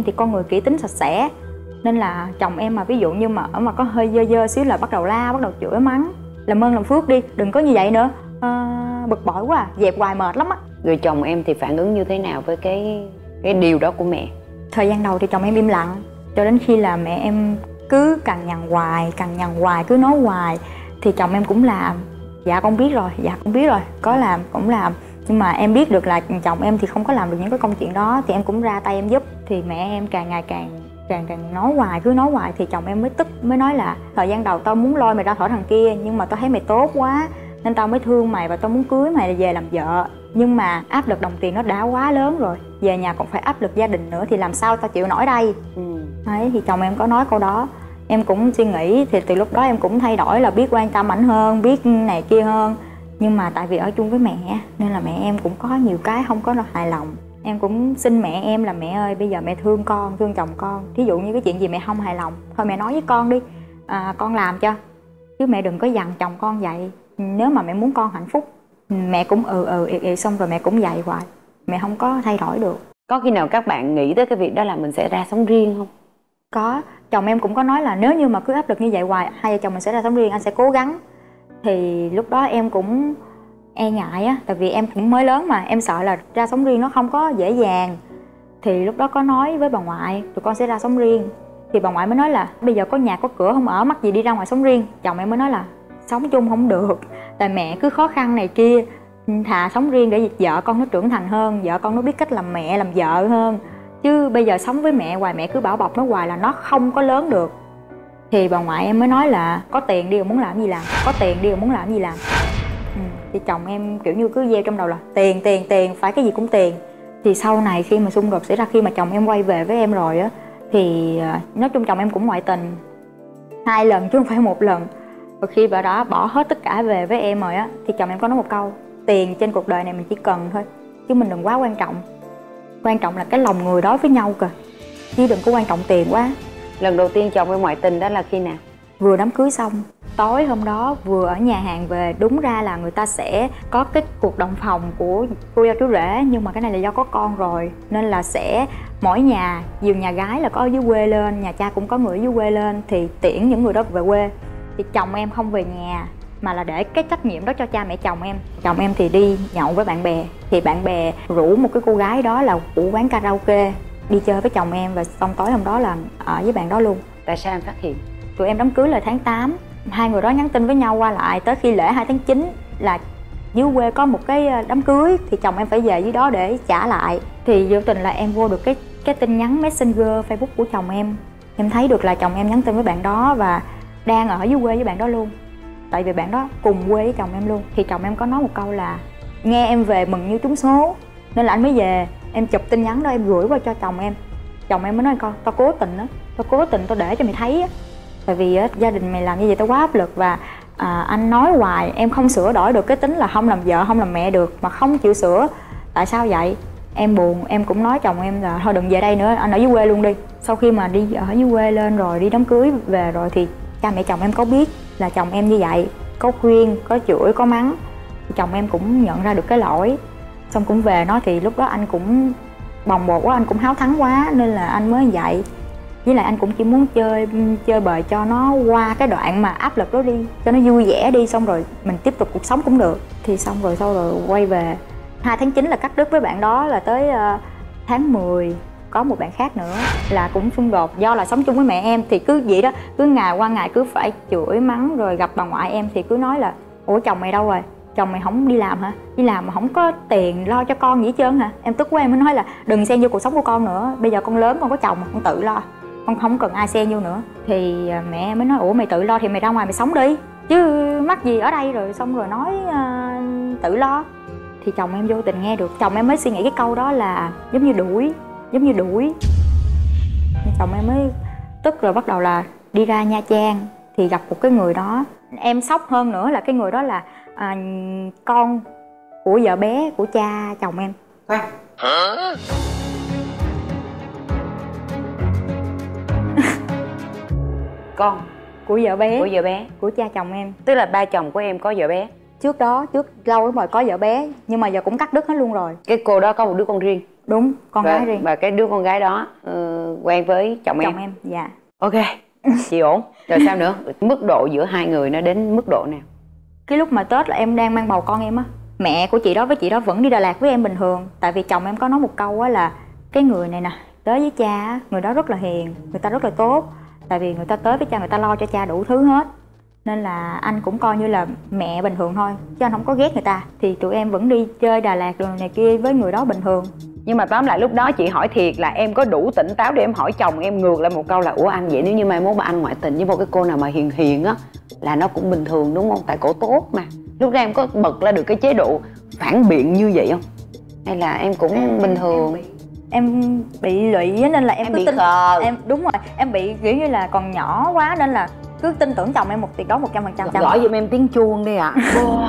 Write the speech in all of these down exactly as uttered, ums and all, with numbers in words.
thì con người kỹ tính sạch sẽ, nên là chồng em mà ví dụ như mà ở mà có hơi dơ dơ xíu là bắt đầu la, bắt đầu chửi mắng, làm ơn làm phước đi, đừng có như vậy nữa. À, bực bội quá à, dẹp hoài mệt lắm á. Người chồng em thì phản ứng như thế nào với cái cái điều đó của mẹ? Thời gian đầu thì chồng em im lặng, cho đến khi là mẹ em cứ cằn nhằn hoài, cằn nhằn hoài, cứ nói hoài thì chồng em cũng làm. Dạ con biết rồi, dạ con biết rồi, có làm cũng làm. Nhưng mà em biết được là chồng em thì không có làm được những cái công chuyện đó, thì em cũng ra tay em giúp. Thì mẹ em càng ngày càng càng càng nói hoài, cứ nói hoài thì chồng em mới tức, mới nói là thời gian đầu tao muốn lôi mày ra khỏi thằng kia, nhưng mà tao thấy mày tốt quá nên tao mới thương mày và tao muốn cưới mày về làm vợ. Nhưng mà áp lực đồng tiền nó đã quá lớn rồi, về nhà còn phải áp lực gia đình nữa thì làm sao tao chịu nổi đây. Ừ. Đấy, thì chồng em có nói câu đó. Em cũng suy nghĩ, thì từ lúc đó em cũng thay đổi là biết quan tâm ảnh hơn, biết này kia hơn. Nhưng mà tại vì ở chung với mẹ nên là mẹ em cũng có nhiều cái không có hài lòng. Em cũng xin mẹ em là mẹ ơi, bây giờ mẹ thương con, thương chồng con. Thí dụ như cái chuyện gì mẹ không hài lòng, thôi mẹ nói với con đi, à, con làm cho. Chứ mẹ đừng có dằn chồng con vậy. Nếu mà mẹ muốn con hạnh phúc, mẹ cũng ừ ừ ừ, ừ xong rồi mẹ cũng dạy hoài. Mẹ không có thay đổi được. Có khi nào các bạn nghĩ tới cái việc đó là mình sẽ ra sống riêng không? Có, chồng em cũng có nói là nếu như mà cứ áp lực như vậy hoài, hai vợ chồng mình sẽ ra sống riêng, anh sẽ cố gắng. Thì lúc đó em cũng e ngại á, tại vì em cũng mới lớn mà, em sợ là ra sống riêng nó không có dễ dàng. Thì lúc đó có nói với bà ngoại, tụi con sẽ ra sống riêng. Thì bà ngoại mới nói là bây giờ có nhà có cửa không ở, mắc gì đi ra ngoài sống riêng. Chồng em mới nói là sống chung không được, tại mẹ cứ khó khăn này kia, thà sống riêng để vợ con nó trưởng thành hơn, vợ con nó biết cách làm mẹ làm vợ hơn. Chứ bây giờ sống với mẹ hoài, mẹ cứ bảo bọc nó hoài là nó không có lớn được. Thì bà ngoại em mới nói là có tiền đi rồi muốn làm gì làm, có tiền đi rồi muốn làm gì làm. Ừ, thì chồng em kiểu như cứ gieo trong đầu là tiền tiền tiền, phải cái gì cũng tiền. Thì sau này khi mà xung đột xảy ra, khi mà chồng em quay về với em rồi á, thì nói chung chồng em cũng ngoại tình hai lần chứ không phải một lần. Và khi bà đã bỏ hết tất cả về với em rồi á, thì chồng em có nói một câu: tiền trên cuộc đời này mình chỉ cần thôi, chứ mình đừng quá quan trọng. Quan trọng là cái lòng người đối với nhau kìa, chứ đừng có quan trọng tiền quá. Lần đầu tiên chồng em ngoại tình đó là khi nào? Vừa đám cưới xong, tối hôm đó vừa ở nhà hàng về. Đúng ra là người ta sẽ có cái cuộc động phòng của cô dâu chú rể, nhưng mà cái này là do có con rồi nên là sẽ mỗi nhà, nhiều nhà gái là có ở dưới quê lên, nhà cha cũng có người ở dưới quê lên, thì tiễn những người đó về quê. Thì chồng em không về nhà mà là để cái trách nhiệm đó cho cha mẹ chồng em. Chồng em thì đi nhậu với bạn bè, thì bạn bè rủ một cái cô gái đó là của quán karaoke đi chơi với chồng em, và xong tối hôm đó là ở với bạn đó luôn. Tại sao em phát hiện? Tụi em đám cưới là tháng tám, hai người đó nhắn tin với nhau qua lại, tới khi lễ hai tháng chín là dưới quê có một cái đám cưới thì chồng em phải về dưới đó để trả lại. Thì vô tình là em vô được cái cái tin nhắn Messenger Facebook của chồng em. Em thấy được là chồng em nhắn tin với bạn đó và đang ở dưới quê với bạn đó luôn. Tại vì bạn đó cùng quê với chồng em luôn. Thì chồng em có nói một câu là nghe em về mừng như trúng số nên là anh mới về. Em chụp tin nhắn đó em gửi qua cho chồng em. Chồng em mới nói con, tao cố tình á, tao cố tình tao để cho mày thấy á. Tại vì á, gia đình mày làm như vậy tao quá áp lực, và à, anh nói hoài em không sửa đổi được cái tính là không làm vợ không làm mẹ được mà không chịu sửa. Tại sao vậy? Em buồn, em cũng nói chồng em là thôi đừng về đây nữa, anh ở dưới quê luôn đi. Sau khi mà đi ở dưới quê lên rồi, đi đám cưới về rồi thì cha mẹ chồng em có biết là chồng em như vậy, có khuyên, có chửi, có mắng. Thì chồng em cũng nhận ra được cái lỗi, xong cũng về nói. Thì lúc đó anh cũng bồng bột quá, anh cũng háo thắng quá nên là anh mới như vậy. Với lại anh cũng chỉ muốn chơi chơi bời cho nó qua cái đoạn mà áp lực đó đi, cho nó vui vẻ đi, xong rồi mình tiếp tục cuộc sống cũng được. Thì xong rồi sau rồi quay về hai tháng chín là cắt đứt với bạn đó, là tới uh, tháng mười có một bạn khác nữa là cũng xung đột. Do là sống chung với mẹ em thì cứ vậy đó, cứ ngày qua ngày cứ phải chửi mắng. Rồi gặp bà ngoại em thì cứ nói là ủa chồng mày đâu rồi, chồng mày không đi làm hả, đi làm mà không có tiền lo cho con gì hết trơn hả. Em tức quá em mới nói là đừng xen vô cuộc sống của con nữa, bây giờ con lớn con có chồng mà con tự lo, con không cần ai xen vô nữa. Thì mẹ em mới nói ủa mày tự lo thì mày ra ngoài mày sống đi chứ mắc gì ở đây. Rồi xong rồi nói uh, tự lo. Thì chồng em vô tình nghe được, chồng em mới suy nghĩ cái câu đó là giống như đuổi, giống như đuổi. Chồng em mới tức, rồi bắt đầu là đi ra Nha Trang thì gặp một cái người đó. Em sốc hơn nữa là cái người đó là à, con của vợ bé của cha chồng em. Khoan. Con của vợ bé của vợ bé của cha chồng em. Tức là ba chồng của em có vợ bé trước đó, trước lâu lắm rồi có vợ bé, nhưng mà giờ cũng cắt đứt hết luôn rồi. Cái cô đó có một đứa con riêng. Đúng, con và, gái riêng. Và cái đứa con gái đó uh, quen với chồng em. Chồng em, dạ. Ok, chị ổn. Rồi sao nữa? Mức độ giữa hai người nó đến mức độ nào? Cái lúc mà Tết là em đang mang bầu con em á, mẹ của chị đó với chị đó vẫn đi Đà Lạt với em bình thường. Tại vì chồng em có nói một câu á là cái người này nè, tới với cha á, người đó rất là hiền, người ta rất là tốt. Tại vì người ta tới với cha, người ta lo cho cha đủ thứ hết. Nên là anh cũng coi như là mẹ bình thường thôi, chứ anh không có ghét người ta. Thì tụi em vẫn đi chơi Đà Lạt rồi này kia với người đó bình thường. Nhưng mà tóm lại lúc đó chị hỏi thiệt là em có đủ tỉnh táo để em hỏi chồng em ngược lại một câu là ủa anh, vậy nếu như mai mốt mà anh ngoại tình với một cái cô nào mà hiền hiền á là nó cũng bình thường đúng không? Tại cổ tốt mà. Lúc đó em có bật ra được cái chế độ phản biện như vậy không? Hay là em cũng em, bình thường? Em bị, em bị lụy nên là em, em cứ bị tin khờ. Em đúng rồi, em bị kiểu như là còn nhỏ quá nên là cứ tin tưởng chồng em một tuyệt đối một trăm phần trăm. Gọi giùm em tiếng chuông đi ạ. À.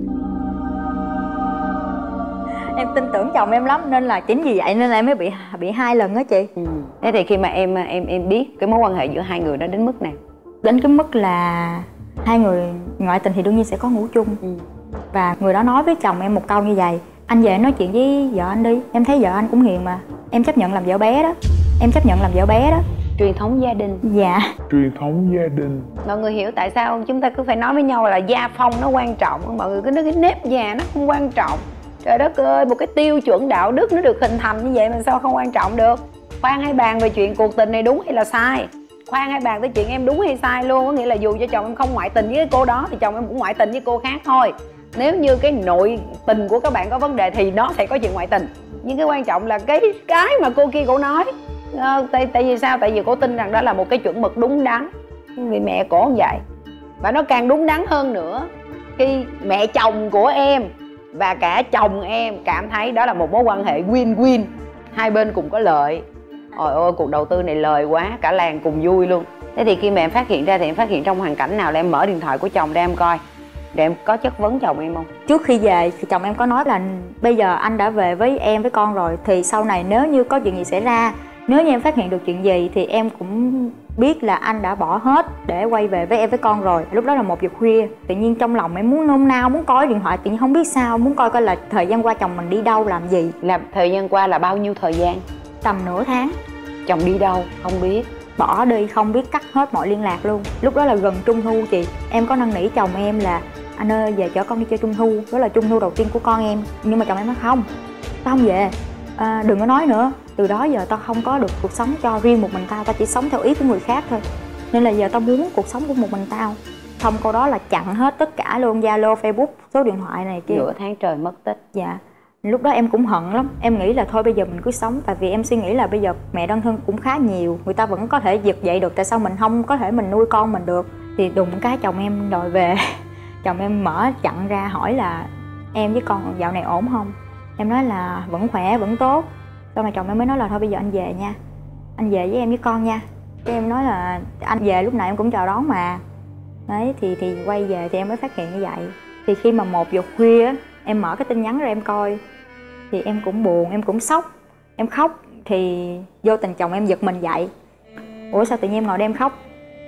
Em tin tưởng chồng em lắm nên là chính vì vậy nên là em mới bị bị hai lần đó chị. Ừ. Thế thì khi mà em em em biết cái mối quan hệ giữa hai người đó đến mức nào? Đến cái mức là hai người ngoại tình thì đương nhiên sẽ có ngủ chung. Ừ. Và người đó nói với chồng em một câu như vậy: anh về nói chuyện với vợ anh đi, em thấy vợ anh cũng hiền mà, em chấp nhận làm vợ bé đó, em chấp nhận làm vợ bé đó. Truyền thống gia đình. Dạ. Truyền thống gia đình. Mọi người hiểu tại sao chúng ta cứ phải nói với nhau là gia phong nó quan trọng. Mọi người cứ nói cái nếp nhà nó không quan trọng. Trời đất ơi, một cái tiêu chuẩn đạo đức nó được hình thành như vậy mà sao không quan trọng được. Khoan hãy bàn về chuyện cuộc tình này đúng hay là sai. Khoan hãy bàn tới chuyện em đúng hay sai luôn. Có nghĩa là dù cho chồng em không ngoại tình với cô đó thì chồng em cũng ngoại tình với cô khác thôi. Nếu như cái nội tình của các bạn có vấn đề thì nó sẽ có chuyện ngoại tình. Nhưng cái quan trọng là cái cái mà cô kia cổ nói. À, tại, tại vì sao? Tại vì cô tin rằng đó là một cái chuẩn mực đúng đắn. Vì mẹ cổ không vậy. Và nó càng đúng đắn hơn nữa khi mẹ chồng của em và cả chồng em cảm thấy đó là một mối quan hệ win-win, hai bên cùng có lợi. Ôi ôi, cuộc đầu tư này lời quá, cả làng cùng vui luôn. Thế thì khi mà em phát hiện ra thì em phát hiện trong hoàn cảnh nào là em mở điện thoại của chồng để em coi, để em có chất vấn chồng em không? Trước khi về thì chồng em có nói là bây giờ anh đã về với em với con rồi, thì sau này nếu như có chuyện gì xảy ra, nếu như em phát hiện được chuyện gì thì em cũng biết là anh đã bỏ hết để quay về với em với con rồi. Lúc đó là một giờ khuya, tự nhiên trong lòng em muốn nôn nao, muốn coi điện thoại, tự nhiên không biết sao, muốn coi coi là thời gian qua chồng mình đi đâu làm gì. Là thời gian qua là bao nhiêu thời gian? Tầm nửa tháng. Chồng đi đâu không biết, bỏ đi không biết, cắt hết mọi liên lạc luôn. Lúc đó là gần trung thu chị, em có năn nỉ chồng em là anh ơi về chở con đi chơi trung thu, đó là trung thu đầu tiên của con em. Nhưng mà chồng em nói không, tao không về, à, đừng có nói nữa, từ đó giờ tao không có được cuộc sống cho riêng một mình tao, tao chỉ sống theo ý của người khác thôi, nên là giờ tao muốn cuộc sống của một mình tao. Xong câu đó là chặn hết tất cả luôn, Zalo, Facebook, số điện thoại này kia. Nửa tháng trời mất tích. Dạ. Lúc đó em cũng hận lắm, em nghĩ là thôi bây giờ mình cứ sống. Tại vì em suy nghĩ là bây giờ mẹ đơn thân cũng khá nhiều, người ta vẫn có thể vực dậy được, tại sao mình không có thể mình nuôi con mình được. Thì đùng cái chồng em đòi về. Chồng em mở chặn ra hỏi là em với con dạo này ổn không. Em nói là vẫn khỏe, vẫn tốt. Sau này chồng em mới nói là thôi bây giờ anh về nha, anh về với em với con nha. Cái em nói là anh về lúc nào em cũng chào đón mà. Đấy thì thì quay về thì em mới phát hiện như vậy. Thì khi mà một giờ khuya á, em mở cái tin nhắn ra em coi thì em cũng buồn, em cũng sốc, em khóc. Thì vô tình chồng em giật mình dậy. Ủa sao tự nhiên em ngồi đây em khóc?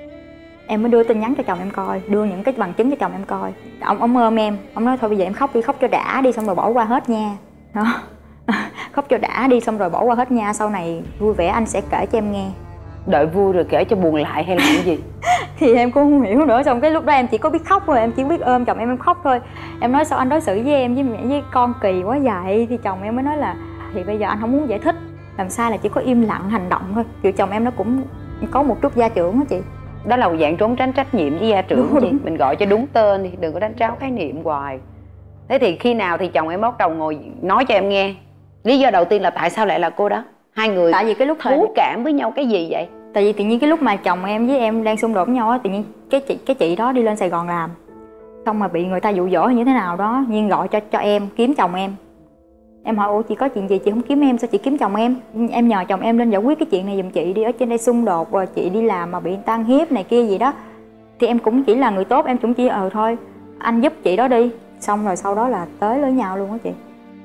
Em mới đưa tin nhắn cho chồng em coi, đưa những cái bằng chứng cho chồng em coi. Ông ông ôm em, ông nói thôi bây giờ em khóc đi, khóc cho đã đi, xong rồi bỏ qua hết nha. Đó. Khóc cho đã đi xong rồi bỏ qua hết nha, sau này vui vẻ anh sẽ kể cho em nghe. Đợi vui rồi kể cho buồn lại hay là cái gì? Thì em cũng không hiểu nữa. Xong cái lúc đó em chỉ có biết khóc thôi, em chỉ biết ôm chồng em em khóc thôi. Em nói sao anh đối xử với em với mẹ với con kỳ quá vậy. Thì chồng em mới nói là thì bây giờ anh không muốn giải thích, làm sai là chỉ có im lặng hành động thôi. Kiểu chồng em nó cũng có một chút gia trưởng đó chị. Đó là một dạng trốn tránh trách nhiệm với gia trưởng chị. Mình gọi cho đúng tên đi, đừng có đánh tráo khái niệm hoài. Thế thì khi nào thì chồng em bắt đầu ngồi nói cho em nghe lý do đầu tiên là tại sao lại là cô đó? Hai người tại vì cái lúc thú cảm với nhau cái gì vậy? Tại vì tự nhiên cái lúc mà chồng em với em đang xung đột với nhau á, tự nhiên cái chị cái chị đó đi lên Sài Gòn làm, xong mà bị người ta dụ dỗ hay như thế nào đó, nhiên gọi cho cho em kiếm chồng em. Em hỏi ủa chị có chuyện gì chị không kiếm em, sao chị kiếm chồng em? Em nhờ chồng em lên giải quyết cái chuyện này giùm chị đi, ở trên đây xung đột rồi chị đi làm mà bị người ta ăn hiếp này kia gì đó. Thì em cũng chỉ là người tốt, em cũng chỉ ờ thôi anh giúp chị đó đi. Xong rồi sau đó là tới lấy nhau luôn á chị.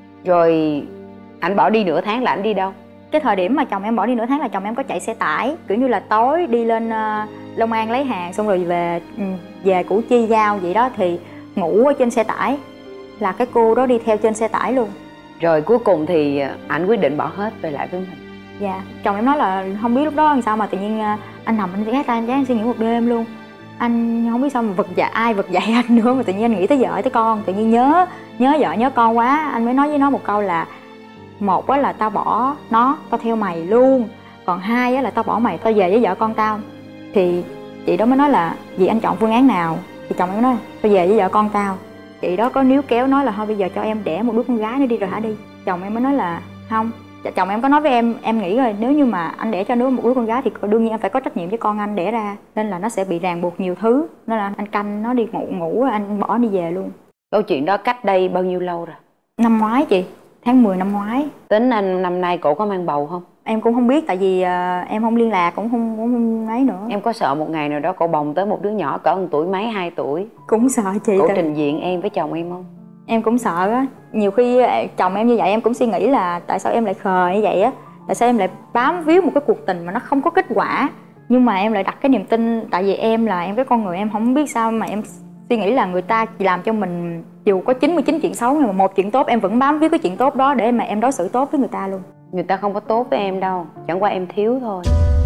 Rồi anh bỏ đi nửa tháng là anh đi đâu? Cái thời điểm mà chồng em bỏ đi nửa tháng là chồng em có chạy xe tải, kiểu như là tối đi lên uh, Long An lấy hàng xong rồi về về Củ Chi giao vậy đó, thì ngủ ở trên xe tải, là cái cô đó đi theo trên xe tải luôn. Rồi cuối cùng thì anh quyết định bỏ hết về lại với mình. Dạ, chồng em nói là không biết lúc đó làm sao mà tự nhiên anh nằm anh ghé tay anh, anh suy nghĩ một đêm luôn. Anh không biết sao mà vực dậy, ai vực dậy anh nữa mà tự nhiên anh nghĩ tới vợ tới con, tự nhiên nhớ nhớ vợ nhớ con quá. Anh mới nói với nó một câu là một á là tao bỏ nó, tao theo mày luôn, còn hai á là tao bỏ mày, tao về với vợ con tao. Thì chị đó mới nói là vì anh chọn phương án nào, thì chồng em nói tao về với vợ con tao. Chị đó có níu kéo nói là thôi bây giờ cho em đẻ một đứa con gái nữa đi rồi hả đi. Chồng em mới nói là không. Chồng em có nói với em, em nghĩ rồi nếu như mà anh đẻ cho đứa một đứa con gái thì đương nhiên anh phải có trách nhiệm với con anh đẻ ra, nên là nó sẽ bị ràng buộc nhiều thứ, nên là anh canh nó đi ngủ ngủ anh bỏ đi về luôn. Câu chuyện đó cách đây bao nhiêu lâu rồi? Năm ngoái chị, tháng mười năm ngoái. Tính anh năm nay cổ có mang bầu không? Em cũng không biết, tại vì uh, em không liên lạc, cũng không cũng không ấy nữa. Em có sợ một ngày nào đó cổ bồng tới một đứa nhỏ cỡ một tuổi mấy, hai tuổi? Cũng sợ chị. Cổ tại... trình diện em với chồng em không? Em cũng sợ á. Nhiều khi chồng em như vậy em cũng suy nghĩ là tại sao em lại khờ như vậy á, tại sao em lại bám víu một cái cuộc tình mà nó không có kết quả. Nhưng mà em lại đặt cái niềm tin, tại vì em là em cái con người em không biết sao mà em suy nghĩ là người ta chỉ làm cho mình dù có chín mươi chín chuyện xấu nhưng mà một chuyện tốt em vẫn bám víu cái chuyện tốt đó để mà em đối xử tốt với người ta luôn. Người ta không có tốt với em đâu, chẳng qua em thiếu thôi.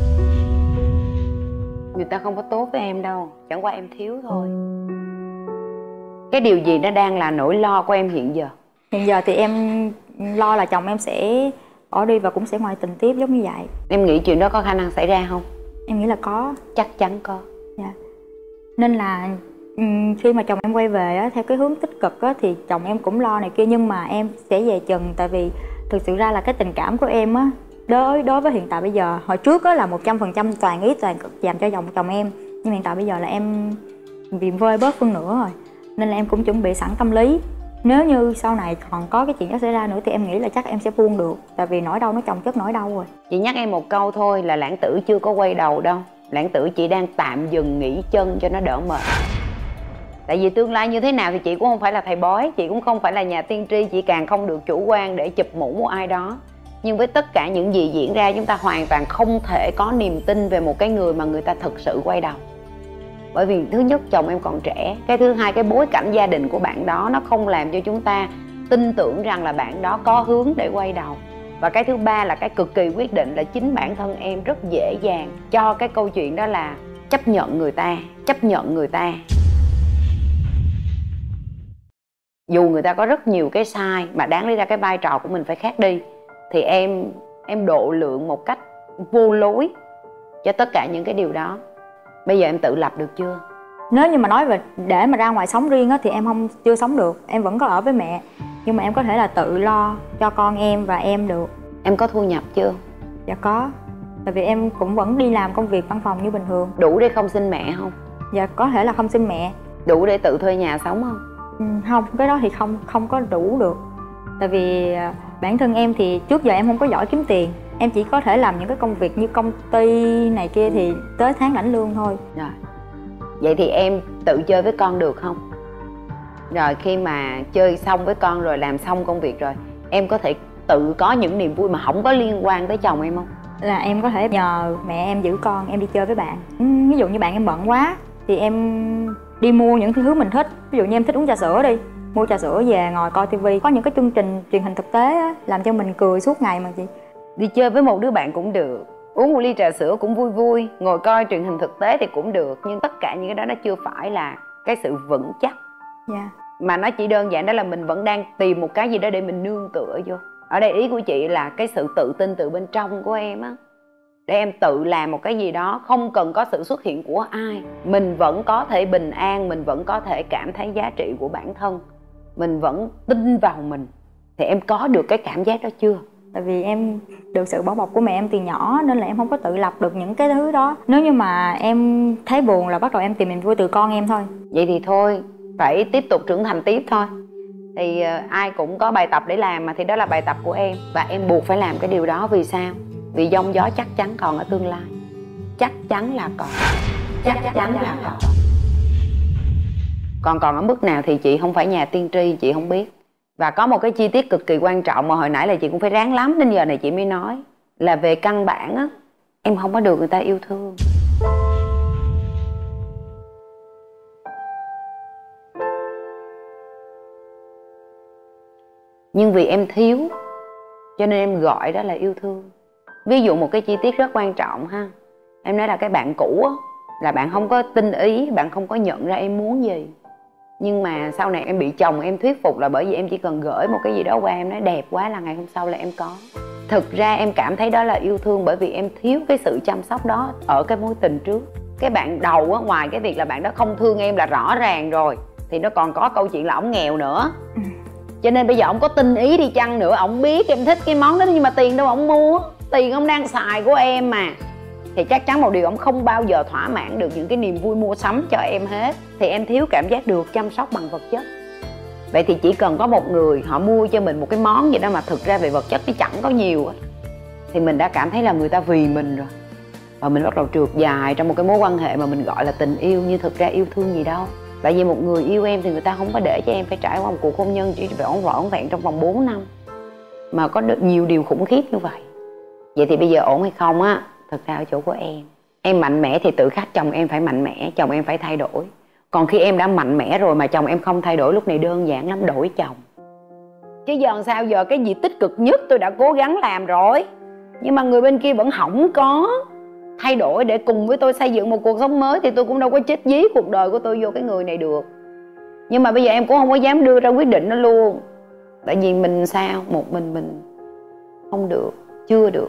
Người ta không có tốt với em đâu, chẳng qua em thiếu thôi. Cái điều gì nó đang là nỗi lo của em hiện giờ? Hiện giờ thì em lo là chồng em sẽ bỏ đi và cũng sẽ ngoại tình tiếp giống như vậy. Em nghĩ chuyện đó có khả năng xảy ra không? Em nghĩ là có. Chắc chắn có. Dạ. Nên là khi mà chồng em quay về á, theo cái hướng tích cực á, thì chồng em cũng lo này kia, nhưng mà em sẽ về chừng. Tại vì thực sự ra là cái tình cảm của em á, đối đối với hiện tại bây giờ, hồi trước á là một trăm phần trăm toàn ý toàn dành cho chồng chồng em, nhưng hiện tại bây giờ là em vì vơi bớt phân nửa rồi, nên là em cũng chuẩn bị sẵn tâm lý. Nếu như sau này còn có cái chuyện đó xảy ra nữa thì em nghĩ là chắc em sẽ buông được, tại vì nỗi đau nó chồng chất nỗi đau rồi. Chị nhắc em một câu thôi là lãng tử chưa có quay đầu đâu. Lãng tử chỉ đang tạm dừng nghỉ chân cho nó đỡ mệt. Tại vì tương lai như thế nào thì chị cũng không phải là thầy bói, chị cũng không phải là nhà tiên tri, chị càng không được chủ quan để chụp mũ một ai đó. Nhưng với tất cả những gì diễn ra, chúng ta hoàn toàn không thể có niềm tin về một cái người mà người ta thực sự quay đầu. Bởi vì thứ nhất chồng em còn trẻ, cái thứ hai cái bối cảnh gia đình của bạn đó nó không làm cho chúng ta tin tưởng rằng là bạn đó có hướng để quay đầu. Và cái thứ ba là cái cực kỳ quyết định là chính bản thân em rất dễ dàng cho cái câu chuyện đó là chấp nhận người ta, chấp nhận người ta. Dù người ta có rất nhiều cái sai mà đáng lý ra cái vai trò của mình phải khác đi, thì em em độ lượng một cách vô lối cho tất cả những cái điều đó. Bây giờ em tự lập được chưa? Nếu như mà nói về để mà ra ngoài sống riêng á, thì em không chưa sống được. Em vẫn có ở với mẹ, nhưng mà em có thể là tự lo cho con em và em được. Em có thu nhập chưa? Dạ có. Tại vì em cũng vẫn đi làm công việc văn phòng như bình thường. Đủ để không sinh mẹ không? Dạ có thể là không sinh mẹ. Đủ để tự thuê nhà sống không? Ừ, không, cái đó thì không không có đủ được. Tại vì bản thân em thì trước giờ em không có giỏi kiếm tiền. Em chỉ có thể làm những cái công việc như công ty này kia thì tới tháng lãnh lương thôi. Rồi. Vậy thì em tự chơi với con được không? Rồi khi mà chơi xong với con rồi, làm xong công việc rồi, em có thể tự có những niềm vui mà không có liên quan tới chồng em không? Là em có thể nhờ mẹ em giữ con, em đi chơi với bạn. Ví dụ như bạn em bận quá thì em đi mua những thứ mình thích. Ví dụ như em thích uống trà sữa đi, mua trà sữa về ngồi coi tivi. Có những cái chương trình truyền hình thực tế á, làm cho mình cười suốt ngày mà chị. Đi chơi với một đứa bạn cũng được, uống một ly trà sữa cũng vui vui, ngồi coi truyền hình thực tế thì cũng được. Nhưng tất cả những cái đó nó chưa phải là cái sự vững chắc. Yeah. Mà nó chỉ đơn giản đó là mình vẫn đang tìm một cái gì đó để mình nương tựa vô. Ở đây ý của chị là cái sự tự tin từ bên trong của em á, để em tự làm một cái gì đó, không cần có sự xuất hiện của ai. Mình vẫn có thể bình an, mình vẫn có thể cảm thấy giá trị của bản thân, mình vẫn tin vào mình. Thì em có được cái cảm giác đó chưa? Tại vì em được sự bảo bọc của mẹ em từ nhỏ nên là em không có tự lập được những cái thứ đó. Nếu như mà em thấy buồn là bắt đầu em tìm niềm vui từ con em thôi. Vậy thì thôi, phải tiếp tục trưởng thành tiếp thôi. Thì uh, ai cũng có bài tập để làm mà, thì đó là bài tập của em. Và em buộc phải làm cái điều đó. Vì sao? Vì giông gió chắc chắn còn ở tương lai. Chắc chắn là còn. Chắc chắn là còn. Còn còn ở mức nào thì chị không phải nhà tiên tri, chị không biết. Và có một cái chi tiết cực kỳ quan trọng mà hồi nãy là chị cũng phải ráng lắm đến giờ này chị mới nói, là về căn bản á, em không có được người ta yêu thương. Nhưng vì em thiếu cho nên em gọi đó là yêu thương. Ví dụ một cái chi tiết rất quan trọng ha, em nói là cái bạn cũ á, là bạn không có tinh ý, bạn không có nhận ra em muốn gì. Nhưng mà sau này em bị chồng em thuyết phục là bởi vì em chỉ cần gửi một cái gì đó qua, em nói đẹp quá là ngày hôm sau là em có. Thực ra em cảm thấy đó là yêu thương bởi vì em thiếu cái sự chăm sóc đó ở cái mối tình trước. Cái bạn đầu á, ngoài cái việc là bạn đó không thương em là rõ ràng rồi, thì nó còn có câu chuyện là ổng nghèo nữa. Cho nên bây giờ ổng có tinh ý đi chăng nữa, ổng biết em thích cái món đó nhưng mà tiền đâu ổng mua, tiền ổng đang xài của em mà, thì chắc chắn một điều ổng không bao giờ thỏa mãn được những cái niềm vui mua sắm cho em hết. Thì em thiếu cảm giác được chăm sóc bằng vật chất. Vậy thì chỉ cần có một người họ mua cho mình một cái món gì đó mà thực ra về vật chất nó chẳng có nhiều á, thì mình đã cảm thấy là người ta vì mình rồi. Và mình bắt đầu trượt dài trong một cái mối quan hệ mà mình gọi là tình yêu, nhưng thực ra yêu thương gì đâu. Tại vì một người yêu em thì người ta không có để cho em phải trải qua một cuộc hôn nhân chỉ phải ổn vợ ổn vẹn trong vòng bốn năm, mà có được nhiều điều khủng khiếp như vậy. Vậy thì bây giờ ổn hay không á, thực ra ở chỗ của em. Em mạnh mẽ thì tự khắc chồng em phải mạnh mẽ, chồng em phải thay đổi. Còn khi em đã mạnh mẽ rồi mà chồng em không thay đổi, lúc này đơn giản lắm, đổi chồng. Chứ giờ sao giờ, cái gì tích cực nhất tôi đã cố gắng làm rồi, nhưng mà người bên kia vẫn không có thay đổi để cùng với tôi xây dựng một cuộc sống mới, thì tôi cũng đâu có chết dí cuộc đời của tôi vô cái người này được. Nhưng mà bây giờ em cũng không có dám đưa ra quyết định đó luôn. Tại vì mình sao, một mình mình không được, chưa được.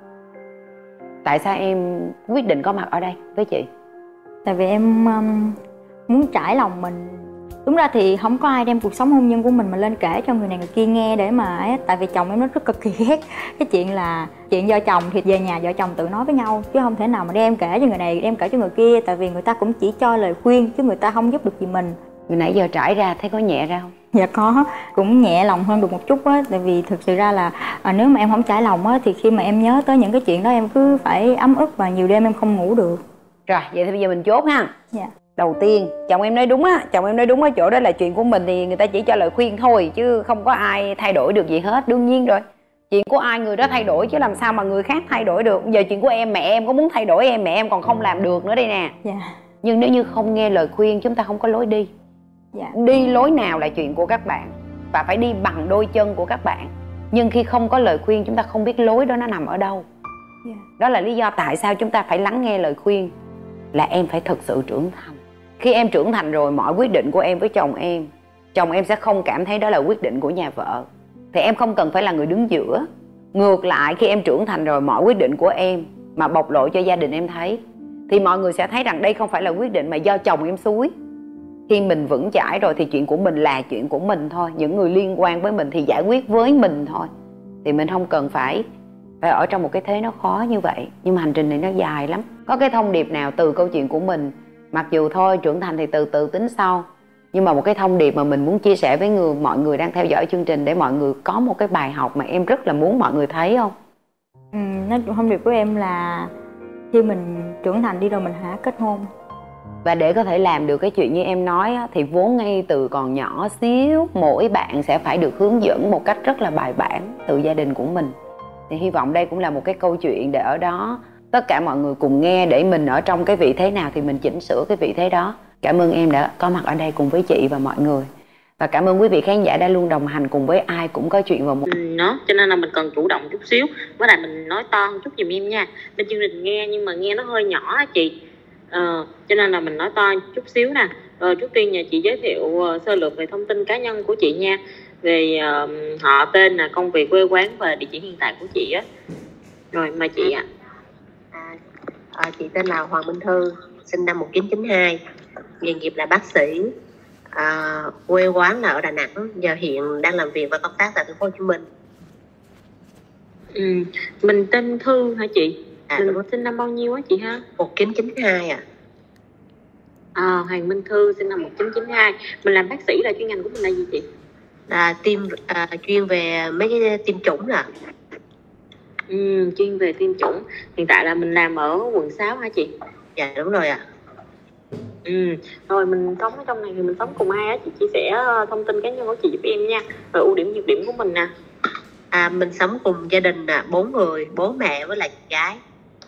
Tại sao em quyết định có mặt ở đây với chị? Tại vì em um, muốn trải lòng mình. Đúng ra thì không có ai đem cuộc sống hôn nhân của mình mà lên kể cho người này người kia nghe để mà ấy. Tại vì chồng em nó rất cực kỳ ghét cái chuyện là chuyện vợ chồng thì về nhà vợ chồng tự nói với nhau, chứ không thể nào mà đem kể cho người này đem kể cho người kia. Tại vì người ta cũng chỉ cho lời khuyên chứ người ta không giúp được gì mình. Người nãy giờ trải ra thấy có nhẹ ra không? Dạ có, cũng nhẹ lòng hơn được một chút á. Tại vì thực sự ra là à, nếu mà em không trải lòng á thì khi mà em nhớ tới những cái chuyện đó em cứ phải ấm ức và nhiều đêm em không ngủ được. Rồi vậy thì bây giờ mình chốt ha. Dạ. Đầu tiên chồng em nói đúng á, chồng em nói đúng ở chỗ đó là chuyện của mình thì người ta chỉ cho lời khuyên thôi, chứ không có ai thay đổi được gì hết. Đương nhiên rồi, chuyện của ai người đó thay đổi, chứ làm sao mà người khác thay đổi được. Giờ chuyện của em, mẹ em có muốn thay đổi em, mẹ em còn không làm được nữa đây nè. Dạ. Nhưng nếu như không nghe lời khuyên chúng ta không có lối đi. Dạ. Đi lối nào là chuyện của các bạn, và phải đi bằng đôi chân của các bạn. Nhưng khi không có lời khuyên chúng ta không biết lối đó nó nằm ở đâu. Dạ. Đó là lý do tại sao chúng ta phải lắng nghe lời khuyên. Là em phải thực sự trưởng thành. Khi em trưởng thành rồi, mọi quyết định của em với chồng em, chồng em sẽ không cảm thấy đó là quyết định của nhà vợ. Thì em không cần phải là người đứng giữa. Ngược lại, khi em trưởng thành rồi, mọi quyết định của em mà bộc lộ cho gia đình em thấy, thì mọi người sẽ thấy rằng đây không phải là quyết định mà do chồng em xúi. Khi mình vững chãi rồi thì chuyện của mình là chuyện của mình thôi. Những người liên quan với mình thì giải quyết với mình thôi. Thì mình không cần phải phải ở trong một cái thế nó khó như vậy. Nhưng mà hành trình này nó dài lắm. Có cái thông điệp nào từ câu chuyện của mình, mặc dù thôi trưởng thành thì từ từ tính sau, nhưng mà một cái thông điệp mà mình muốn chia sẻ với người mọi người đang theo dõi chương trình, để mọi người có một cái bài học mà em rất là muốn mọi người thấy không? Ừ, nói thông điệp của em là khi mình trưởng thành đi rồi mình hãy kết hôn. Và để có thể làm được cái chuyện như em nói á, thì vốn ngay từ còn nhỏ xíu, mỗi bạn sẽ phải được hướng dẫn một cách rất là bài bản từ gia đình của mình. Thì hy vọng đây cũng là một cái câu chuyện để ở đó tất cả mọi người cùng nghe, để mình ở trong cái vị thế nào thì mình chỉnh sửa cái vị thế đó. Cảm ơn em đã có mặt ở đây cùng với chị và mọi người. Và cảm ơn quý vị khán giả đã luôn đồng hành cùng với Ai Cũng Có Chuyện vào một... Ừ, nó cho nên là mình cần chủ động chút xíu. Với lại mình nói to một chút giùm em nha. Bên chương trình nghe nhưng mà nghe nó hơi nhỏ á chị. Ờ, cho nên là mình nói to chút xíu nè. Ờ, trước tiên nhà chị giới thiệu uh, sơ lược về thông tin cá nhân của chị nha. Về uh, họ, tên, là công việc, quê quán và địa chỉ hiện tại của chị á. Rồi mời chị ạ. À, à, chị tên là Hoàng Minh Thư, sinh năm một nghìn chín trăm chín mươi hai, nghề nghiệp là bác sĩ, à, quê quán là ở Đà Nẵng, giờ hiện đang làm việc và công tác tại thành phố Hồ Chí Minh. Ừ, mình tên Thư hả chị? À, mình sinh năm bao nhiêu á chị ha? một nghìn chín trăm chín mươi hai ạ. À. À, Hoàng Minh Thư sinh năm một nghìn chín trăm chín mươi hai. Mình làm bác sĩ là chuyên ngành của mình là gì chị? Là tiêm à, chuyên về mấy cái tiêm chủng nè. Ừ, chuyên về tiêm chủng. Hiện tại là mình làm ở quận sáu hả chị? Dạ đúng rồi ạ. À. Ừ, rồi mình sống ở trong này thì mình sống cùng ai á, chị chia sẻ thông tin cá nhân của chị giúp em nha. Rồi ưu điểm nhược điểm của mình nè. À, mình sống cùng gia đình nè, bốn người, bố mẹ với lại chị gái.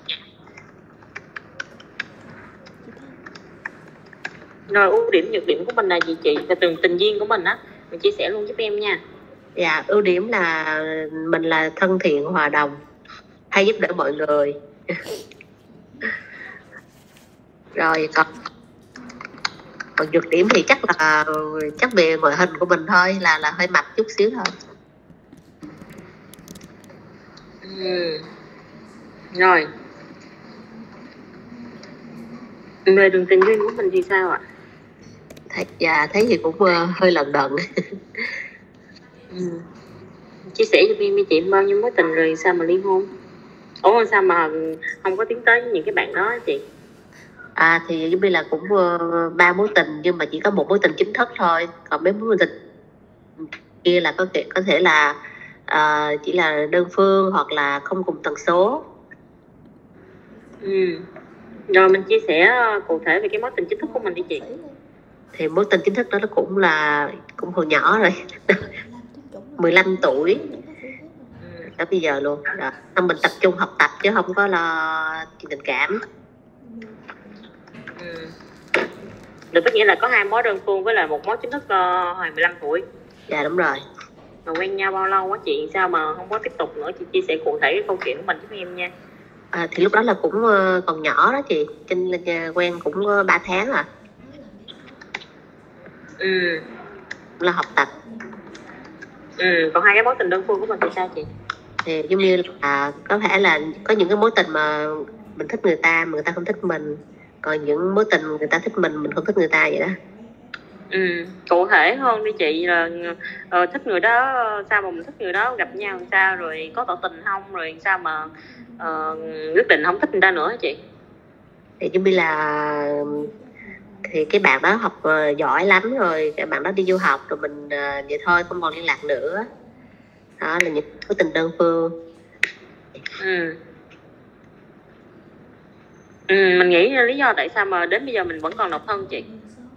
Rồi ưu điểm nhược điểm của mình là gì chị? Và từng tình duyên của mình á, mình chia sẻ luôn giúp em nha. Dạ, ưu điểm là mình là thân thiện, hòa đồng, hay hay giúp đỡ mọi người. Rồi còn còn nhược điểm thì chắc là chắc về ngoại hình của mình thôi, là là hơi mập chút xíu thôi. Ừ. Rồi về đường tình duyên của mình thì sao ạ? Thấy, dạ thấy thì cũng uh, hơi lần đận. Ừ. Chia sẻ cho em với chị bao nhiêu mối tình rồi sao mà ly hôn? Ủa sao mà không có tiến tới những cái bạn đó chị? À thì giống như là cũng uh, ba mối tình nhưng mà chỉ có một mối tình chính thức thôi, còn mấy mối tình kia là có thể có thể là uh, chỉ là đơn phương hoặc là không cùng tần số. Ừ. Rồi mình chia sẻ cụ thể về cái mối tình chính thức của mình đi chị. Thì mối tình chính thức đó nó cũng là cũng hồi nhỏ rồi. mười lăm tuổi đó bây giờ luôn đó. Mình tập trung học tập chứ không có lo chuyện tình cảm. Ừ. Được, có nghĩa là có hai mối đơn phương với là một mối chính thức uh, hồi mười lăm tuổi. Dạ đúng rồi. Mà quen nhau bao lâu á chị, sao mà không có tiếp tục nữa, chị chia sẻ cụ thể cái câu chuyện của mình với em nha. À, thì lúc đó là cũng uh, còn nhỏ đó chị, cho nên là quen cũng uh, ba tháng à. Ừ. Là học tập. Ừ, còn hai cái mối tình đơn phương của mình thì sao chị? Thì giống như là có thể là có những cái mối tình mà mình thích người ta mà người ta không thích mình, còn những mối tình người ta thích mình mình không thích người ta vậy đó. Ừ, cụ thể hơn đi chị, là uh, thích người đó sao mà mình thích người đó, gặp nhau làm sao, rồi có tỏ tình không, rồi sao mà uh, quyết định không thích người ta nữa hả chị? Thì giống như là thì cái bạn đó học uh, giỏi lắm rồi, cái bạn đó đi du học rồi mình uh, vậy thôi không còn liên lạc nữa. Đó là những mối tình đơn phương. Ừ. Ừ, mình nghĩ lý do tại sao mà đến bây giờ mình vẫn còn độc thân chị?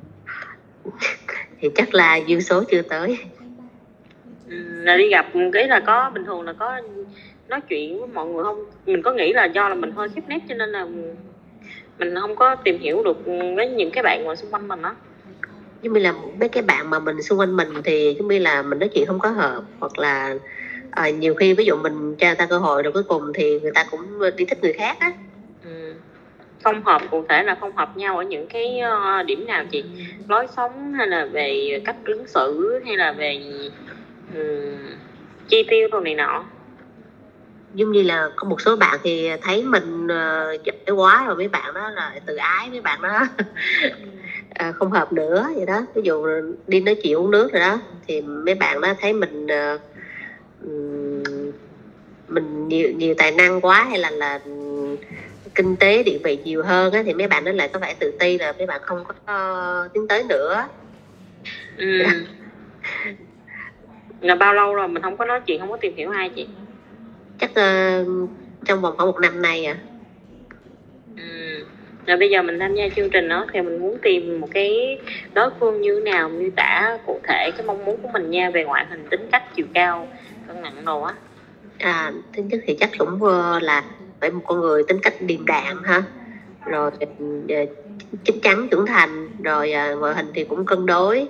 Thì chắc là duyên số chưa tới. Ừ, là đi gặp cái là có bình thường là có nói chuyện với mọi người không? Mình có nghĩ là do là mình hơi khiếp nét cho nên là mình không có tìm hiểu được với những cái bạn mà xung quanh mình đó. Giống như là mấy cái bạn mà mình xung quanh mình thì giống như là mình nói chuyện không có hợp, hoặc là à, nhiều khi ví dụ mình cho người ta cơ hội rồi cuối cùng thì người ta cũng đi thích người khác á. Ừ. Không hợp cụ thể là không hợp nhau ở những cái uh, điểm nào chị? Lối sống hay là về cách ứng xử hay là về um, chi tiêu đồ này nọ? Giống như là có một số bạn thì thấy mình uh, giỏi quá rồi mấy bạn đó là tự ái, mấy bạn đó à, không hợp nữa vậy đó. Ví dụ đi nói chuyện uống nước rồi đó thì mấy bạn đó thấy mình uh, mình nhiều nhiều tài năng quá hay là là kinh tế địa vị nhiều hơn á, thì mấy bạn đó lại có vẻ tự ti, là mấy bạn không có uh, tiến tới nữa. Ừ. Là bao lâu rồi mình không có nói chuyện, không có tìm hiểu ai chị? Chắc uh, trong vòng khoảng một năm nay à. Ừ. Rồi bây giờ mình tham gia chương trình đó thì mình muốn tìm một cái đối phương như thế nào, miêu tả cụ thể cái mong muốn của mình nha, về ngoại hình, tính cách, chiều cao, cân nặng đồ á. À, thứ nhất thì chắc cũng uh, là phải một con người tính cách điềm đạm ha, rồi uh, chín chắn trưởng thành, rồi uh, ngoại hình thì cũng cân đối.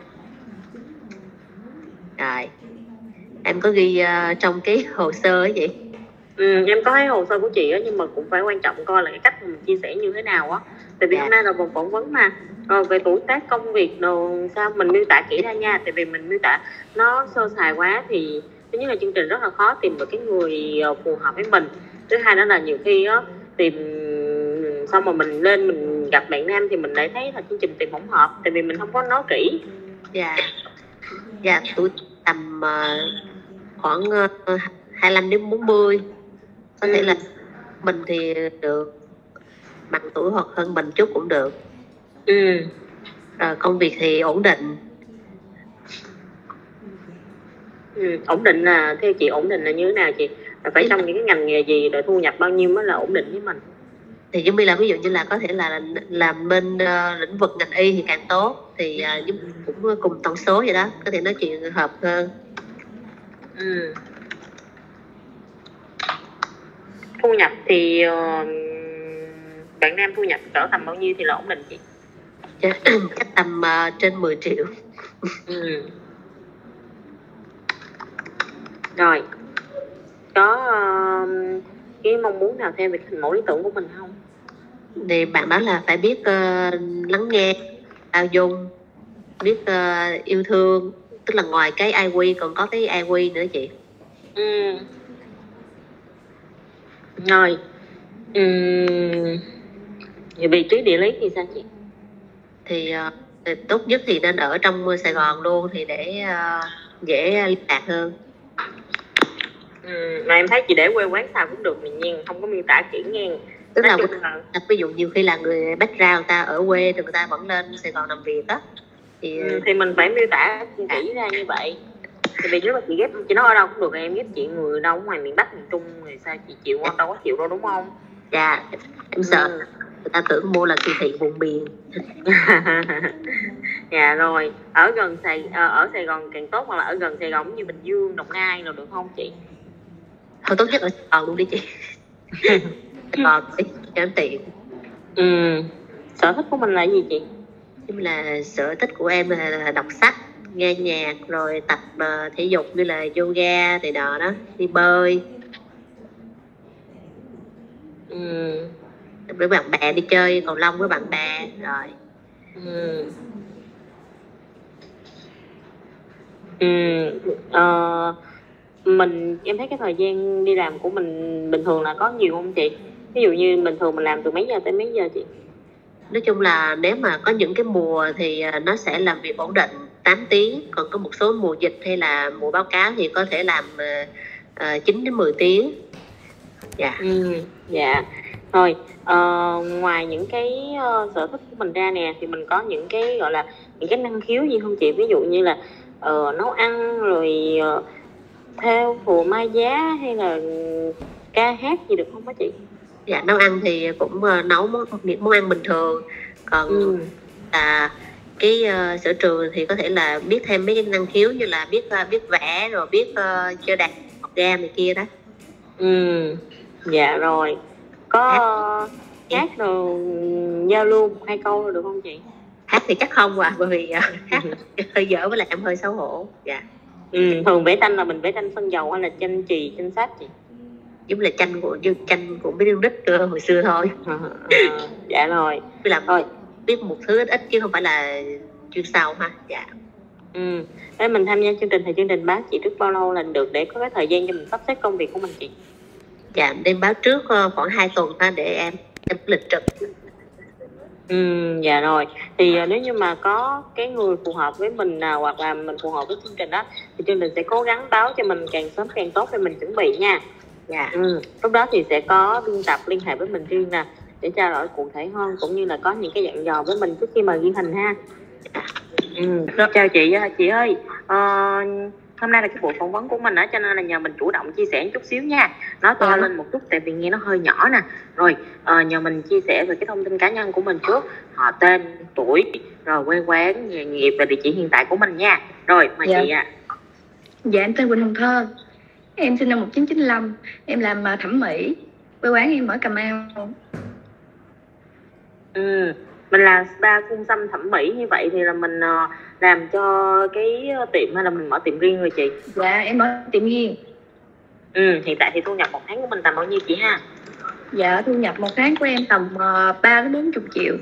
Rồi em có ghi uh, trong cái hồ sơ ấy vậy? Ừ, em có thấy hồ sơ của chị á, nhưng mà cũng phải quan trọng coi là cái cách mình chia sẻ như thế nào á. Tại vì Dạ. hôm nay là vòng phỏng vấn mà. Rồi về tuổi tác, công việc đồ sao mình miêu tả kỹ ra nha. Tại vì mình miêu tả nó sơ sài quá thì thứ nhất là chương trình rất là khó tìm được cái người phù hợp với mình. Thứ hai đó là nhiều khi á tìm xong mà mình lên mình gặp bạn nam thì mình lại thấy là chương trình tìm không hợp, tại vì mình không có nói kỹ. Dạ. Dạ tuổi tầm uh, khoảng uh, hai mươi lăm đến bốn mươi. Có thể ừ. là mình thì được bằng tuổi hoặc hơn mình chút cũng được. Ừ. Rồi công việc thì ổn định. Ừ, ổn định là theo chị ổn định là như thế nào chị? Là phải trong những cái ngành nghề gì, rồi thu nhập bao nhiêu mới là ổn định với mình? Thì giống như là ví dụ như là có thể là làm bên uh, lĩnh vực ngành y thì càng tốt, thì uh, giống cũng cùng tần số vậy đó, có thể nói chuyện hợp hơn. Ừ. Thu nhập thì uh, bạn nam thu nhập cỡ tầm bao nhiêu thì là ổn định chị? Chắc tầm uh, trên mười triệu. Ừ. Rồi có uh, cái mong muốn nào thêm về cái hình mẫu lý tưởng của mình không? Thì bạn đó là phải biết uh, lắng nghe, bao dung, biết uh, yêu thương, tức là ngoài cái i quy còn có cái i quy nữa chị. Ừ. Rồi. Uhm. Vị trí địa lý thì sao chị? Thì uh, tốt nhất thì nên ở trong Sài Gòn luôn thì để uh, dễ liên lạc hơn. Ừ, mà em thấy chị để quê quán sao cũng được, mình nhiên không có miêu tả kỹ ngang. Tức là, là ví dụ nhiều khi là người background người ta ở quê thì người ta vẫn lên Sài Gòn làm việc á thì ừ, thì mình phải miêu tả kỹ ra như vậy. Thì vì nếu mà chị ghép chị nói ở đâu cũng được, em ghép chị người đâu ngoài miền Bắc miền Trung thì sao chị chịu không? Đâu có chịu đâu đúng không? Dạ em sợ ừ. người ta tưởng mua là siêu thị vùng miền. Dạ rồi, ở gần Sài ở Sài Gòn càng tốt, hoặc là ở gần Sài Gòn như Bình Dương, Đồng Nai rồi được không chị? Thôi tốt nhất ở Sài Gòn luôn đi chị. Sài Gòn đi cho em tiện. Ừ. Sở thích của mình là gì chị? Nhưng là sở thích của em là đọc sách, nghe nhạc, rồi tập uh, thể dục như là yoga thì đó đó, đi bơi. Ừ. Với bạn bè đi chơi cầu lông với bạn bè rồi. Ừ. Ừ. Ờ, mình em thấy cái thời gian đi làm của mình bình thường là có nhiều không chị? Ví dụ như bình thường mình làm từ mấy giờ tới mấy giờ chị? Nói chung là nếu mà có những cái mùa thì nó sẽ làm việc ổn định tám tiếng, còn có một số mùa dịch hay là mùa báo cáo thì có thể làm uh, chín đến mười tiếng. Dạ. Ừ, dạ. Rồi, uh, ngoài những cái uh, sở thích của mình ra nè thì mình có những cái gọi là những cái năng khiếu gì không chị? Ví dụ như là uh, nấu ăn, rồi uh, thêu thùa mai giá, hay là ca hát gì được không hả chị? Dạ, nấu ăn thì cũng uh, nấu món, món ăn bình thường. Còn ừ. là cái uh, sở trường thì có thể là biết thêm mấy cái năng khiếu như là biết uh, biết vẽ, rồi biết uh, chơi đàn ga này kia đó. Ừ, dạ rồi. Có hát, hát rồi giao lưu một hai câu rồi được không chị? Hát thì chắc không à, bởi vì uh, hát hơi dở với lại em hơi xấu hổ. Dạ. Ừ, thường vẽ tranh là mình vẽ tranh sơn dầu hay là tranh chì, tranh sách chị? Giống là tranh của như tranh của mấy đứa đích cơ hồi xưa thôi. À, à, dạ rồi. Làm thôi biết một thứ ít ít chứ không phải là chuyên sâu ha. Dạ. Ừ. Thế mình tham gia chương trình thì chương trình báo chị trước bao lâu là được để có cái thời gian cho mình sắp xếp công việc của mình chị? Dạ, đem báo trước khoảng hai tuần ha để em em lịch trực. Ừ, dạ rồi. Thì nếu như mà có cái người phù hợp với mình nào, hoặc là mình phù hợp với chương trình đó, thì chương trình sẽ cố gắng báo cho mình càng sớm càng tốt để mình chuẩn bị nha. Dạ. Ừ. Lúc đó thì sẽ có biên tập liên hệ với mình riêng nè, để trao đổi cụ thể hơn, cũng như là có những cái dặn dò với mình trước khi mà ghi hình ha. Ừ. Chào chị, chị ơi. Ờ, hôm nay là cái buổi phỏng vấn của mình đó, cho nên là nhờ mình chủ động chia sẻ một chút xíu nha. Nói to lên một chút tại vì nghe nó hơi nhỏ nè. Rồi uh, nhờ mình chia sẻ về cái thông tin cá nhân của mình trước, họ tên, tuổi, rồi quê quán, nghề nghiệp và địa chỉ hiện tại của mình nha. Rồi mời dạ. chị ạ. À. Dạ em tên Quỳnh Hồng Thơ, em sinh năm một nghìn chín trăm chín mươi lăm, em làm thẩm mỹ, quê quán em ở Cà Mau. Ừ, mình là spa phun xăm thẩm mỹ, như vậy thì là mình uh, làm cho cái tiệm hay là mình mở tiệm riêng rồi chị? Dạ em mở tiệm riêng. Ừ, hiện tại thì thu nhập một tháng của mình tầm bao nhiêu chị ha? Dạ thu nhập một tháng của em tầm uh, ba đến bốn mươi triệu.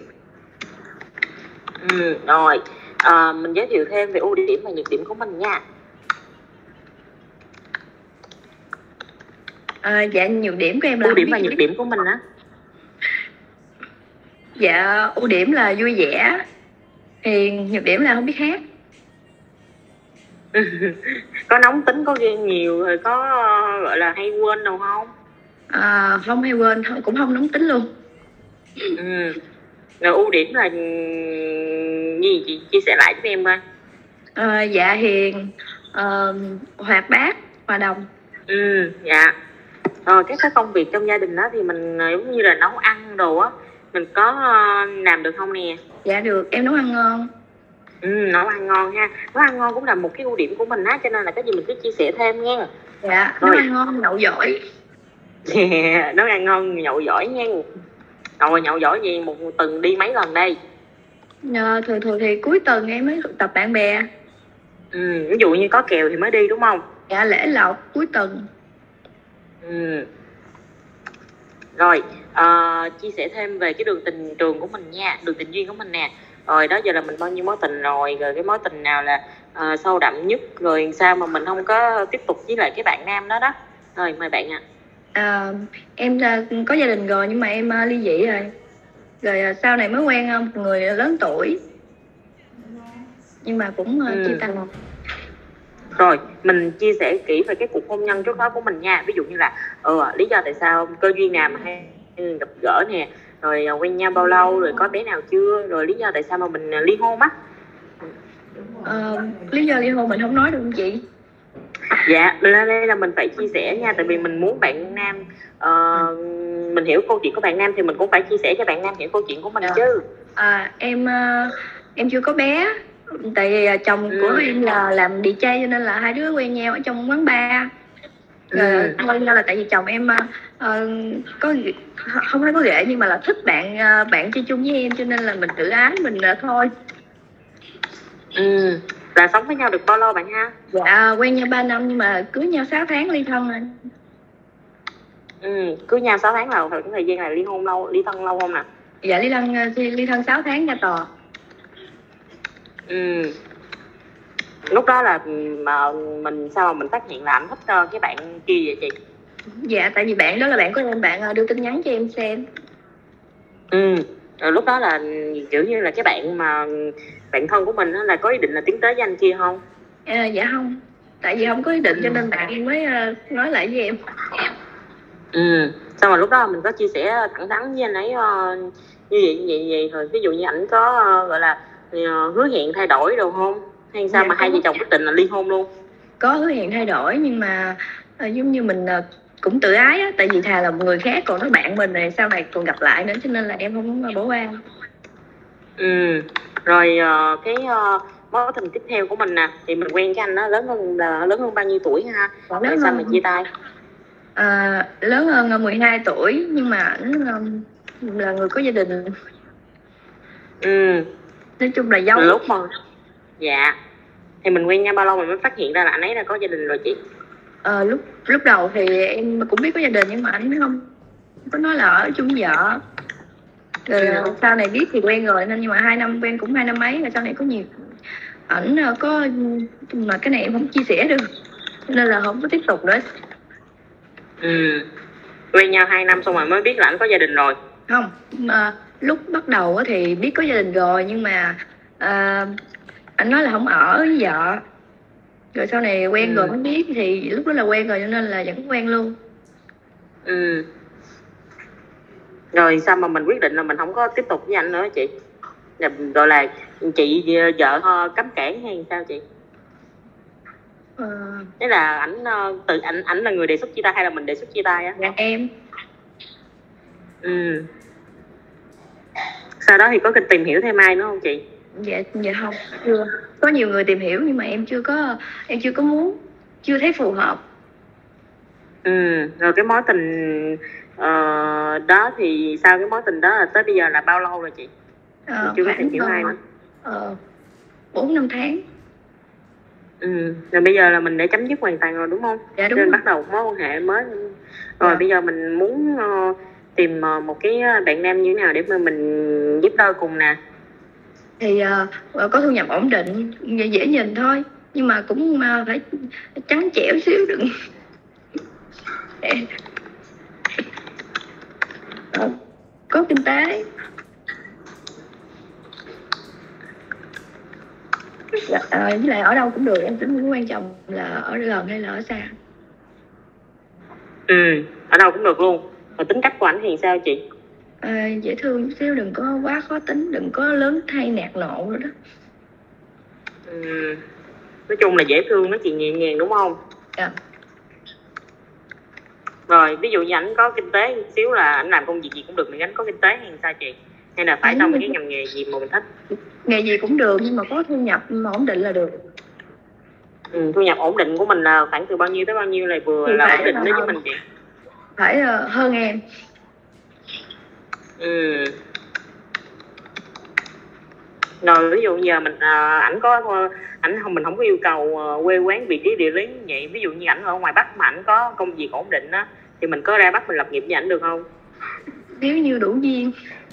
Ừ, rồi à, mình giới thiệu thêm về ưu điểm và nhược điểm của mình nha. À, dạ nhược điểm của em là ưu điểm và nhược điểm của mình á. Dạ ưu điểm là vui vẻ, thì nhược điểm là không biết hát. Có nóng tính, có ghen nhiều, rồi có gọi là hay quên đâu không? À, không hay quên, không, cũng không nóng tính luôn. Ừ. Rồi ưu điểm là gì chị chia sẻ lại với em coi. À, dạ hiền, uh, hoạt bát, hòa đồng. Ừ, dạ. Rồi các cái công việc trong gia đình đó thì mình giống như là nấu ăn đồ á, mình có uh, làm được không nè? Dạ được, em nấu ăn ngon. Ừ, nấu ăn ngon ha. Nấu ăn ngon cũng là một cái ưu điểm của mình á, cho nên là cái gì mình cứ chia sẻ thêm nha. Dạ, nấu ăn ngon, nhậu giỏi. Yeah, nấu ăn ngon, nhậu giỏi nha. Rồi nhậu giỏi gì một tuần đi mấy lần đây? Dạ, thường thường thì cuối tuần em mới tụ tập bạn bè. Ừ, ví dụ như có kèo thì mới đi đúng không? Dạ, lễ lộc cuối tuần. Ừ. Rồi uh, chia sẻ thêm về cái đường tình trường của mình nha, đường tình duyên của mình nè. Rồi đó giờ là mình bao nhiêu mối tình rồi, rồi cái mối tình nào là uh, sâu đậm nhất, rồi sao mà mình không có tiếp tục với lại cái bạn nam đó đó. Rồi mời bạn ạ. À. À, em uh, có gia đình rồi nhưng mà em uh, ly dị rồi. Rồi uh, sau này mới quen uh, một người lớn tuổi nhưng mà cũng uh, ừ. chia tay. Rồi mình chia sẻ kỹ về cái cuộc hôn nhân trước đó của mình nha. Ví dụ như là ừ, lý do tại sao, cơ duyên nào mà hay gặp gỡ nè, rồi quen nhau bao lâu, rồi có bé nào chưa, rồi lý do tại sao mà mình ly hôn á. À, lý do ly hôn mình không nói được không chị? Dạ, lên đây là mình phải chia sẻ nha. Tại vì mình muốn bạn nam uh, mình hiểu câu chuyện của bạn nam thì mình cũng phải chia sẻ cho bạn nam hiểu câu chuyện của mình à. chứ. À, em uh, em chưa có bé. Tại vì uh, chồng ừ. của em là làm đi chay cho nên là hai đứa quen nhau ở trong quán bar. Rồi ừ. thôi là tại vì chồng em uh, uh, có không phải có ghệ nhưng mà là thích bạn uh, bạn chơi chung với em cho nên là mình tự ái mình uh, thôi. Ừ. Là sống với nhau được bao lâu bạn ha? Dạ quen nhau ba năm nhưng mà cưới nhau sáu tháng ly thân rồi. Ừ, cưới nhau sáu tháng là cái thời gian này ly hôn lâu, ly thân lâu không nè? Dạ ly thân ly thân sáu tháng ra tòa. Ừ. Lúc đó là mà mình sao mà mình phát hiện là anh thích uh, cái bạn kia vậy chị? Dạ tại vì bạn đó là bạn của em, bạn đưa tin nhắn cho em xem. Ừ. Rồi lúc đó là kiểu như là cái bạn mà bạn thân của mình là có ý định là tiến tới với anh kia không? À, dạ không. Tại vì không có ý định ừ. cho nên bạn mới uh, nói lại với em. Ừ. Xong rồi lúc đó mình có chia sẻ thẳng thắn với anh ấy uh, như vậy như vậy như vậy rồi ví dụ như ảnh có uh, gọi là uh, hứa hẹn thay đổi đâu không? Hay sao dạ, mà hai vợ chồng quyết định là ly hôn luôn? Có hứa hẹn thay đổi nhưng mà uh, giống như mình uh, cũng tự ái á, tại vì thà là một người khác còn nói bạn mình này sau này còn gặp lại nữa cho nên là em không muốn bỏ qua. Ừ. Rồi uh, cái uh, mối tình tiếp theo của mình nè thì mình quen cái anh đó lớn hơn là lớn hơn bao nhiêu tuổi ha? Lớn rồi sao mà chia tay? À, lớn hơn mười hai tuổi nhưng mà ảnh là người có gia đình. Ừ. Nói chung là dâu. Lúc mà dạ thì mình quen nhau bao lâu mình mới phát hiện ra là anh ấy đã có gia đình rồi chị? Ờ, lúc lúc đầu thì em cũng biết có gia đình nhưng mà anh không có nói là ở chung với vợ. Rồi ừ. sau này biết thì quen rồi nên nhưng mà hai năm quen cũng hai năm mấy rồi sau này có nhiều ảnh có mà cái này em không chia sẻ được nên là không có tiếp tục nữa. Ừ. Quen nhau hai năm xong rồi mới biết là anh có gia đình rồi? Không, mà lúc bắt đầu thì biết có gia đình rồi nhưng mà à, anh nói là không ở với vợ. Rồi sau này quen ừ. rồi mới biết thì lúc đó là quen rồi cho nên là vẫn quen luôn. Ừ. Rồi sao mà mình quyết định là mình không có tiếp tục với anh nữa chị? Rồi là chị vợ cấm cản hay sao chị? Ờ... Thế là ảnh tự ảnh ảnh là người đề xuất chia tay hay là mình đề xuất chia tay á? Dạ em. Ừ. Sau đó thì có kênh tìm hiểu thêm ai nữa không chị? Dạ dạ không, chưa. Có nhiều người tìm hiểu nhưng mà em chưa có em chưa có muốn, chưa thấy phù hợp. Ừ. Rồi cái mối tình uh, đó thì sau cái mối tình đó là tới bây giờ là bao lâu rồi chị? Ờ, chưa có tìm hiểu ai nữa. Ờ, bốn năm tháng. Ừ. Rồi bây giờ là mình đã chấm dứt hoàn toàn rồi đúng không? Dạ đúng. Nên bắt đầu mối quan hệ mới. Rồi dạ. Bây giờ mình muốn uh, tìm uh, một cái bạn nam như thế nào để mà mình giúp đôi cùng nè? Thì uh, có thu nhập ổn định, dễ nhìn thôi, nhưng mà cũng uh, phải trắng trẻo xíu đừng. uh, có kinh tế. Dạ, à, với lại ở đâu cũng được, em tính quan trọng là ở gần hay là ở xa. Ừ, ở đâu cũng được luôn. Rồi tính cách của ảnh thì sao chị? À, dễ thương xíu, đừng có quá khó tính, đừng có lớn hay nạt nộ nữa đó. Ừ, nói chung là dễ thương, nói chuyện nhẹ nhàng đúng không? Dạ. Rồi ví dụ như ảnh có kinh tế một xíu là ảnh làm công việc gì cũng được, mình ảnh có kinh tế hay sao chị? Hay là phải trong cái ngành nghề gì mà mình thích? Nghề gì cũng được nhưng mà có thu nhập ổn định là được. Ừ, thu nhập ổn định của mình là khoảng từ bao nhiêu tới bao nhiêu là vừa thì là ổn định đối với mình chị? Phải uh, hơn em. Ừ. Rồi ví dụ giờ mình uh, ảnh có ảnh không mình không có yêu cầu uh, quê quán vị trí địa lý như vậy, ví dụ như ảnh ở ngoài Bắc mà ảnh có công việc ổn định á thì mình có ra Bắc mình lập nghiệp với ảnh được không? nếu như đủ duyên.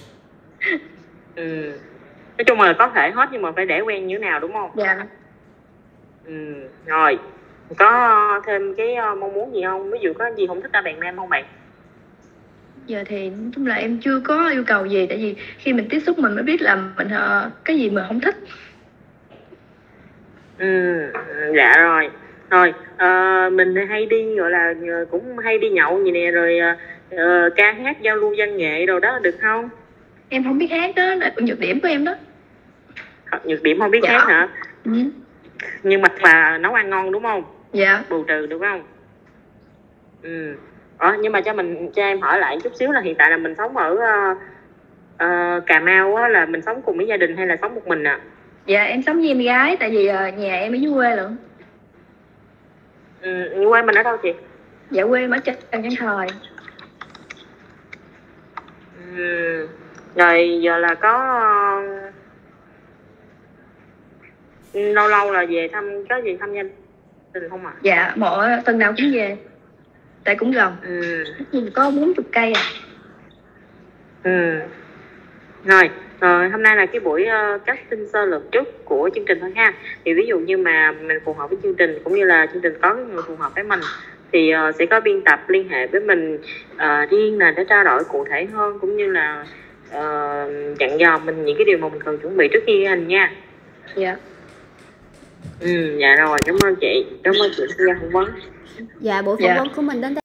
Ừ. Nói chung là có thể hết nhưng mà phải để quen như thế nào đúng không? Dạ. Ừ. Rồi có thêm cái mong muốn gì không? Ví dụ có gì không thích ở bạn nam không bạn? Giờ thì nói chung là em chưa có yêu cầu gì, tại vì khi mình tiếp xúc mình mới biết là mình uh, cái gì mình không thích. Ừ, dạ rồi. Rồi, uh, mình hay đi gọi là cũng hay đi nhậu gì nè, rồi uh, ca hát giao lưu văn nghệ rồi đó được không? Em không biết hát đó, là nhược điểm của em đó. Nhược điểm không biết Dạ. hát hả? Ừ. Nhưng mà và nấu ăn ngon đúng không? Dạ. Bù trừ đúng không? Ừ. Ờ, nhưng mà cho mình cho em hỏi lại chút xíu là hiện tại là mình sống ở uh, uh, Cà Mau á, là mình sống cùng với gia đình hay là sống một mình à? Dạ em sống với em gái, tại vì uh, nhà em ở dưới quê lận. Ừ, quê mình ở đâu chị? Dạ quê em ở trên Trần Văn Thời. Ừ. Rồi giờ là có uh, lâu lâu là về thăm, có gì thăm gia đình không ạ? À? Dạ mỗi tuần nào cũng về, tại cũng gần. Ừ. Có bốn mươi cây à. Ừ. Rồi, rồi hôm nay là cái buổi uh, casting sơ lược trước của chương trình thôi ha. Thì ví dụ như mà mình phù hợp với chương trình cũng như là chương trình có người phù hợp với mình thì uh, sẽ có biên tập liên hệ với mình uh, riêng là để trao đổi cụ thể hơn, cũng như là uh, dặn dò mình những cái điều mà mình cần chuẩn bị trước khi ghi hình nha. Dạ. Ừ, dạ rồi, cảm ơn chị, cảm ơn chị Gia phỏng vấn. Dạ, buổi phỏng Dạ. vấn của mình đến